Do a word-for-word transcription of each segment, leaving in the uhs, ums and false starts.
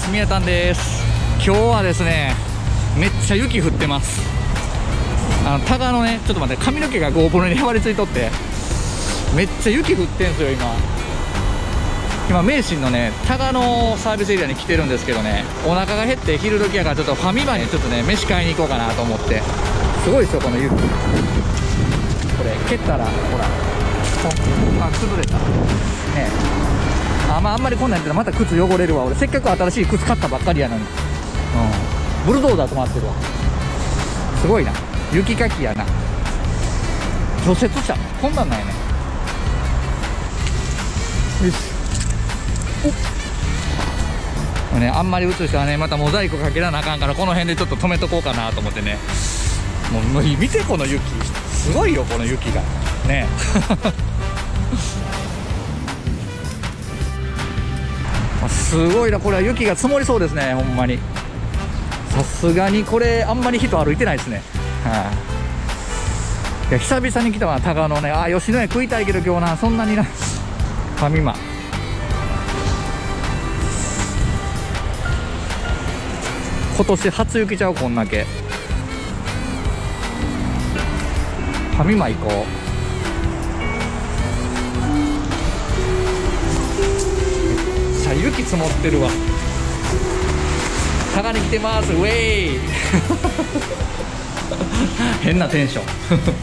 。宮田です。今日はですね、めっちゃ雪降ってます。あのタガのね、ちょっと待って、髪の毛が GoPro にへばりついとってめっちゃ雪降ってんすよ。今今名神のね、タガのサービスエリアに来てるんですけどね、お腹が減って昼時やからちょっとファミマにちょっとね飯買いに行こうかなと思って。すごいですよこの雪。これ蹴ったらほら、あ、崩れたね。あ、まあ、あんまりこんなんやったらまた靴汚れるわ。俺せっかく新しい靴買ったばっかりやのに。うん、ブルドーザー止まってるわ。すごいな、雪かきやな。除雪車こんなんなんやね。よし、おね、あんまり映したらねまたモザイクかけらなあかんから、この辺でちょっと止めとこうかなと思ってね。もう、もう見てこの雪、すごいよこの雪がね。すごいな、これは雪が積もりそうですね、ほんまに。さすがにこれあんまり人歩いてないですね。はい、いや久々に来たわ、タガのね。あ、吉野家食いたいけど今日な、そんなにな。ファミマ今年初雪ちゃう、こんだけ。ファミマ行こう。雪積もってるわ。タガに来てます、ウェイ。変なテンション。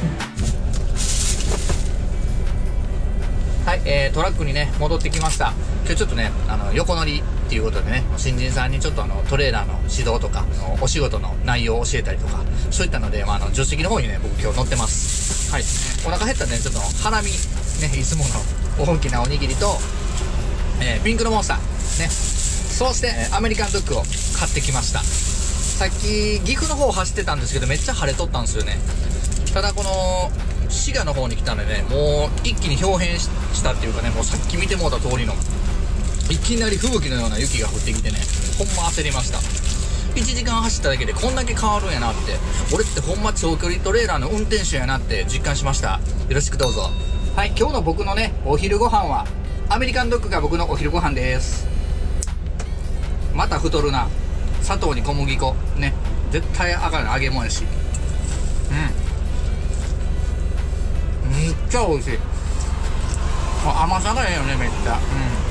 はい、えー、トラックにね戻ってきました。今日ちょっとね、あの横乗りっていうことでね、新人さんにちょっとあのトレーラーの指導とかあのお仕事の内容を教えたりとか、そういったので、まあ、あの助手席の方にね僕今日乗ってます。はい、お腹減ったんで、ね、ちょっとハラミね、いつもの大きなおにぎりと、えー、ピンクのモンスターね、そうして、えー、アメリカンドッグを買ってきました。さっき岐阜の方走ってたんですけど、めっちゃ晴れとったんですよね。ただこの滋賀の方に来たのでね、もう一気に表変したっていうかね、もうさっき見てもうた通りのいきなり吹雪のような雪が降ってきてね、ほんま焦りました。いちじかん走っただけでこんだけ変わるんやなって、俺ってほんま長距離トレーラーの運転手やなって実感しました。よろしくどうぞ。はい、今日の僕のねお昼ご飯はアメリカンドッグが僕のお昼ご飯です。また太るな。砂糖に小麦粉ね、絶対あかん、揚げ物やし。うん、めっちゃ美味しい。甘さがええよね、めっちゃ。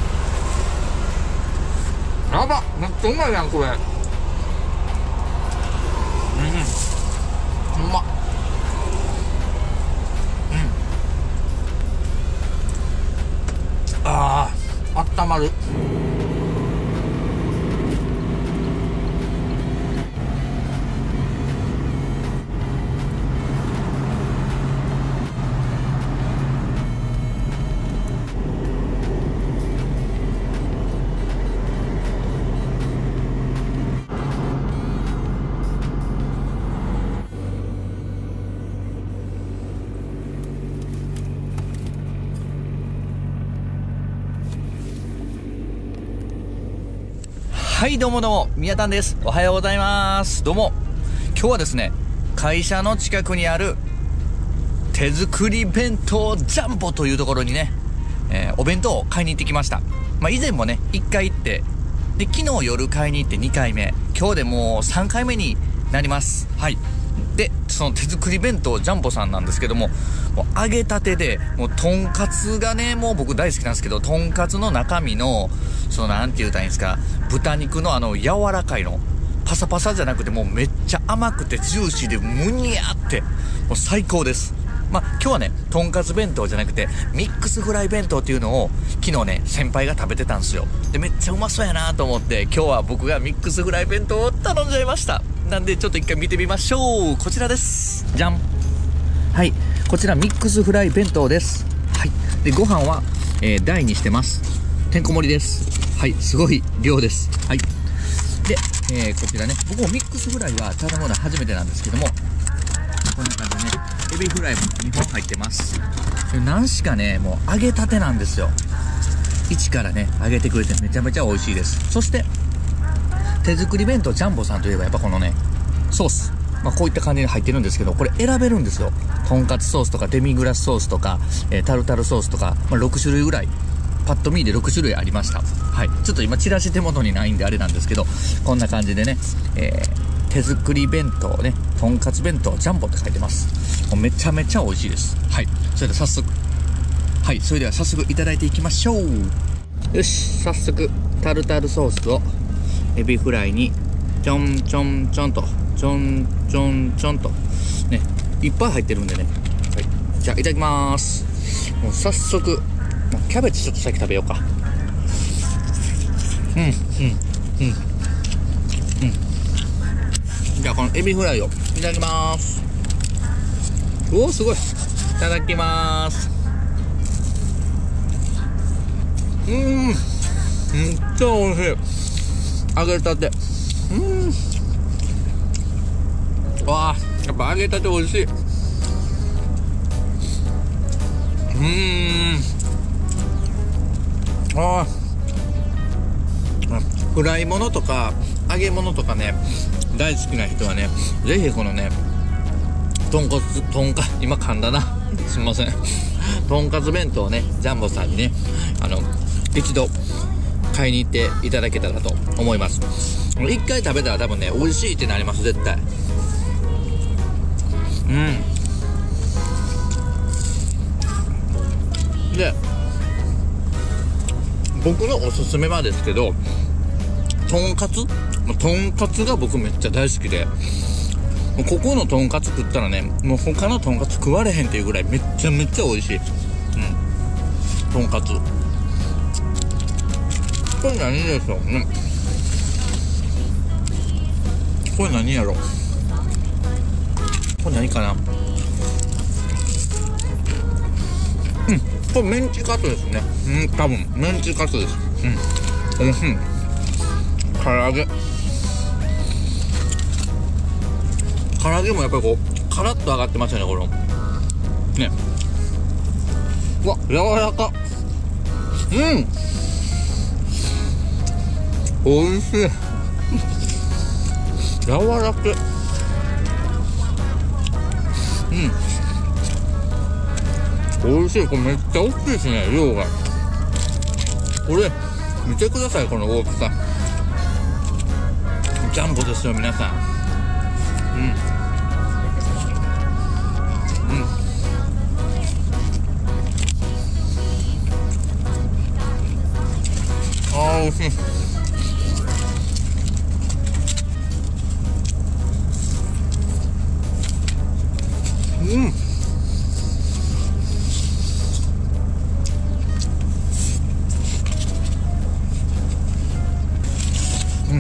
うん、やば、めっちゃうまいやんこれ。うん、うまっ。うん、あー、あったまる。はいどうもどうも、宮田です。おはようございます。どうも、今日はですね、会社の近くにある手作り弁当ジャンボというところにね、えー、お弁当を買いに行ってきました。まあ以前もねいっかい行って、で昨日夜買いに行ってにかいめ、今日でもうさんかいめになります。はい。でその手作り弁当ジャンボさんなんですけども、もう揚げたてで、もうとんかつがね、もう僕大好きなんですけど、とんかつの中身のそのなんて言うたらいいんですか、豚肉のあの柔らかいの、パサパサじゃなくて、もうめっちゃ甘くてジューシーでむにゃーって、もう最高です。まあ今日はねとんかつ弁当じゃなくてミックスフライ弁当っていうのを昨日ね先輩が食べてたんですよ。でめっちゃうまそうやなと思って、今日は僕がミックスフライ弁当を頼んじゃいました。なんでちょっと一回見てみましょう。こちらです。じゃん。はい、こちらミックスフライ弁当です。はい。でご飯は、えー、大にしてます。てんこ盛りです。はい、すごい量です。はい。で、えー、こちらね、僕もミックスフライは頼むのは初めてなんですけども、こんな感じでね、エビフライもにほん入ってます。何しかね、もう揚げたてなんですよ。一からね揚げてくれてめちゃめちゃ美味しいです。そして手作り弁当ジャンボさんといえばやっぱこのねソース、まあ、こういった感じに入ってるんですけど、これ選べるんですよ。とんかつソースとかデミグラスソースとか、えー、タルタルソースとか、まあ、ろくしゅるいぐらいパッと見でろく種類ありました。はい。ちょっと今チラシ手元にないんであれなんですけど、こんな感じでね、えー、手作り弁当ね、とんかつ弁当ジャンボって書いてます。もうめちゃめちゃ美味しいです。はい。それでは早速、はい。それでは早速いただいていきましょう。よし、早速タルタルソースをエビフライにちょんちょんちょんとちょんちょんちょんとね、いっぱい入ってるんでね。はい。じゃあいただきます。もう早速キャベツちょっと先食べようか。うんうんうんうん。じゃあこのエビフライをいただきます。おお、すごい。いただきます。うーん、めっちゃ美味しい。揚げたて。うーん、わあ、やっぱ揚げたて美味しい。うーん、ああ、フライ物とか揚げ物とかね、大好きな人はね、ぜひこのね、とんかつ、とんか、今噛んだな。すみません。とんかつ弁当をね、ジャンボさんにね、あの、一度買いに行っていただけたらと思います。一回食べたら多分ね、美味しいってなります、絶対。うん。で、僕のおすすめはですけど、とんかつとんかつが僕めっちゃ大好きで、もうここのとんかつ食ったらね、もう他のとんかつ食われへんっていうぐらいめっちゃめっちゃ美味しい。うん。とんかつ。これ何でしょうね。これ何やろ。これ何かな。うん。これメンチカツですね。うん、多分メンチカツです。うん。おいしい。唐揚げ。唐揚げもやっぱりこうカラッと揚がってますよね、このね。うわ、柔らか。うん、おいしい。柔らか。うん、おいしい。これめっちゃ大きいですね、量が。これ見てください、この大きさ。ジャンボですよ、皆さん。うん。うん。あー、美味しい。うん。うん。うん。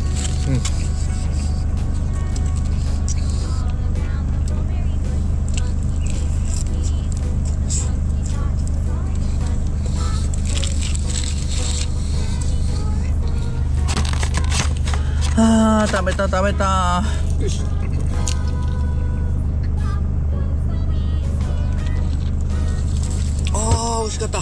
あー、食べた食べた。よし。あー、美味しかった。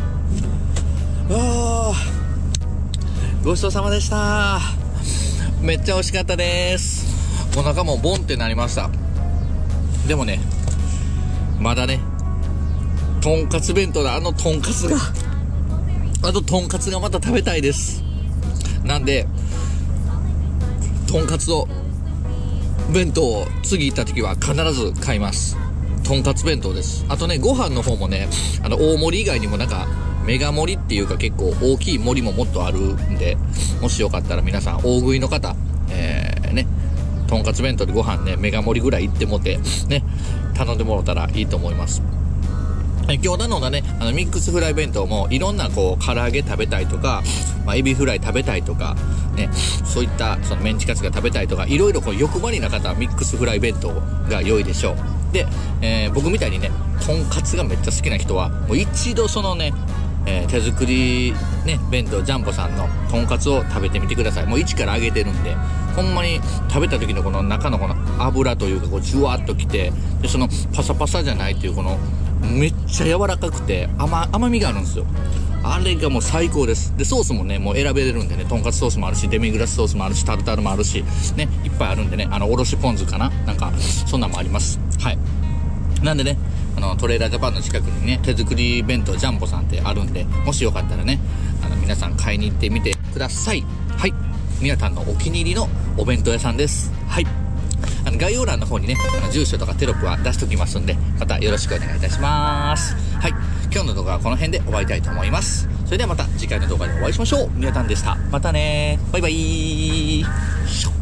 あー、ごちそうさまでした。めっちゃ美味しかったです。お腹もボンってなりました。でもね、まだね、とんかつ弁当だ。あのとんかつがあのとんかつがまた食べたいです。なんでとんかつを弁当を次行った時は必ず買います。とんかつ弁当です。あとね、ご飯の方もね、あの大盛り以外にもなんかメガ盛りっていうか結構大きい盛りももっとあるんで、もしよかったら皆さん大食いの方、えー、ね、とんかつ弁当でご飯ね、メガ盛りぐらい行ってもてね、頼んでもらったらいいと思います。今日頼んだね、あのミックスフライ弁当もいろんなこう唐揚げ食べたいとか、まあ、エビフライ食べたいとかね、そういったそのメンチカツが食べたいとか、いろいろこう欲張りな方はミックスフライ弁当が良いでしょう。で、えー、僕みたいにね、とんかつがめっちゃ好きな人はもう一度そのね、えー、手作りね弁当ジャンボさんのとんかつを食べてみてください。もう一から揚げてるんで、ほんまに食べた時のこの中のこの油というかこうジュワっときて、でそのパサパサじゃないっていうこのめっちゃ柔らかくて 甘, 甘みがあるんですよ。あれがもう最高です。でソースもねもう選べれるんでね、とんかつソースもあるし、デミグラスソースもあるし、タルタルもあるしね、いっぱいあるんでね、あのおろしポン酢かな、なんかそんなんもあります。はい。なんでね、 あのトレーラージャパンの近くにね、手作り弁当ジャンボさんってあるんで、もしよかったらね、あの皆さん買いに行ってみてください。はい、宮田のお気に入りのお弁当屋さんです。はい、あの概要欄の方にね、あの住所とかテロップは出しときますんで、またよろしくお願いいたします。はい、今日の動画はこの辺で終わりたいと思います。それではまた次回の動画でお会いしましょう。宮田でした。またね、バイバイ。